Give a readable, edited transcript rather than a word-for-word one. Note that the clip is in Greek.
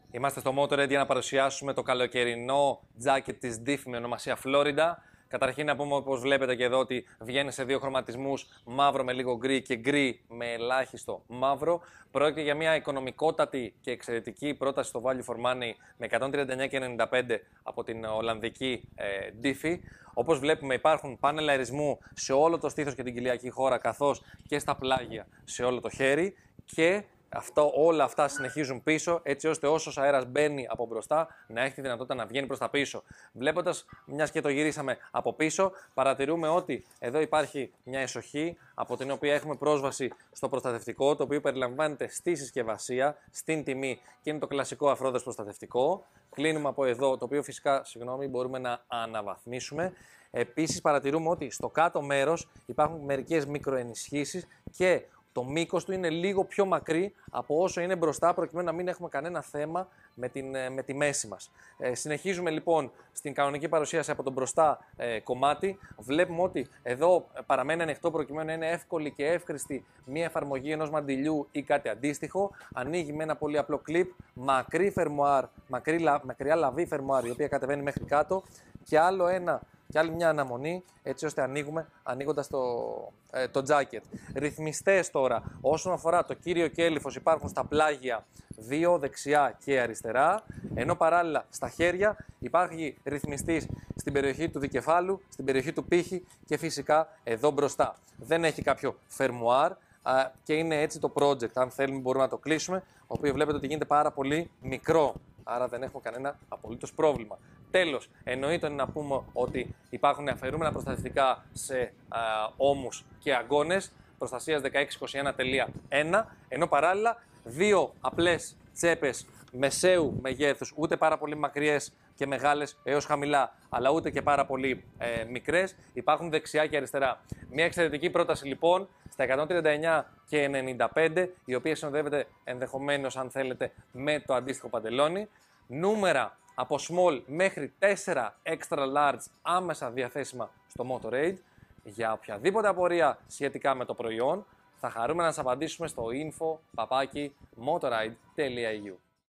Είμαστε στο Motorhead για να παρουσιάσουμε το καλοκαιρινό τζάκετ της Diff με ονομασία Florida. Καταρχήν να πούμε, όπως βλέπετε και εδώ, ότι βγαίνει σε δύο χρωματισμούς, μαύρο με λίγο γκρι και γκρι με ελάχιστο μαύρο. Πρόκειται για μια οικονομικότατη και εξαιρετική πρόταση στο Value for Money με 139,95 από την Ολλανδική Diffie. Όπως βλέπουμε, υπάρχουν πάνελ αερισμού σε όλο το στήθος και την κοιλιακή χώρα, καθώς και στα πλάγια σε όλο το χέρι. Και όλα αυτά συνεχίζουν πίσω, έτσι ώστε όσος αέρας μπαίνει από μπροστά να έχει τη δυνατότητα να βγαίνει προς τα πίσω. Βλέποντας, μιας και το γυρίσαμε από πίσω, παρατηρούμε ότι εδώ υπάρχει μια εσοχή από την οποία έχουμε πρόσβαση στο προστατευτικό, το οποίο περιλαμβάνεται στη συσκευασία, στην τιμή και είναι το κλασικό αφρόδες προστατευτικό. Κλείνουμε από εδώ, το οποίο φυσικά, μπορούμε να αναβαθμίσουμε. Επίσης, παρατηρούμε ότι στο κάτω μέρος υπάρχουν μερικές μικροενισχύσεις και το μήκος του είναι λίγο πιο μακρύ από όσο είναι μπροστά, προκειμένου να μην έχουμε κανένα θέμα με τη μέση μας. Συνεχίζουμε λοιπόν στην κανονική παρουσίαση από το μπροστά κομμάτι. Βλέπουμε ότι εδώ παραμένει ανοιχτό, προκειμένου να είναι εύκολη και εύχρηστη μια εφαρμογή ενός μαντιλιού ή κάτι αντίστοιχο. Ανοίγει με ένα πολύ απλό κλιπ, μακρύ φερμουάρ, μακριά λαβή φερμουάρ, η οποία κατεβαίνει μέχρι κάτω, και άλλη μια αναμονή, έτσι ώστε ανοίγοντας το jacket. Ρυθμιστές τώρα, όσον αφορά το κύριο κέλυφος, υπάρχουν στα πλάγια δύο, δεξιά και αριστερά, ενώ παράλληλα στα χέρια υπάρχει ρυθμιστής στην περιοχή του δικεφάλου, στην περιοχή του πύχη και φυσικά εδώ μπροστά. Δεν έχει κάποιο φερμουάρ και είναι έτσι το project. Αν θέλουμε μπορούμε να το κλείσουμε, το οποίο βλέπετε ότι γίνεται πάρα πολύ μικρό. Άρα δεν έχουμε κανένα απολύτως πρόβλημα. Τέλος, εννοείται να πούμε ότι υπάρχουν αφαιρούμενα προστατευτικά σε ώμους και αγκώνες προστασίας 1621.1, ενώ παράλληλα δύο απλές τσέπες μεσαίου μεγέθους, ούτε πάρα πολύ μακριές και μεγάλες έως χαμηλά, αλλά ούτε και πάρα πολύ μικρές, υπάρχουν δεξιά και αριστερά. Μια εξαιρετική πρόταση λοιπόν στα 139,95, η οποία συνοδεύεται ενδεχομένως, αν θέλετε, με το αντίστοιχο παντελόνι. Νούμερα από small μέχρι 4 extra large άμεσα διαθέσιμα στο Motorhead. Για οποιαδήποτε απορία σχετικά με το προϊόν, θα χαρούμε να σας απαντήσουμε στο info@motorride.eu.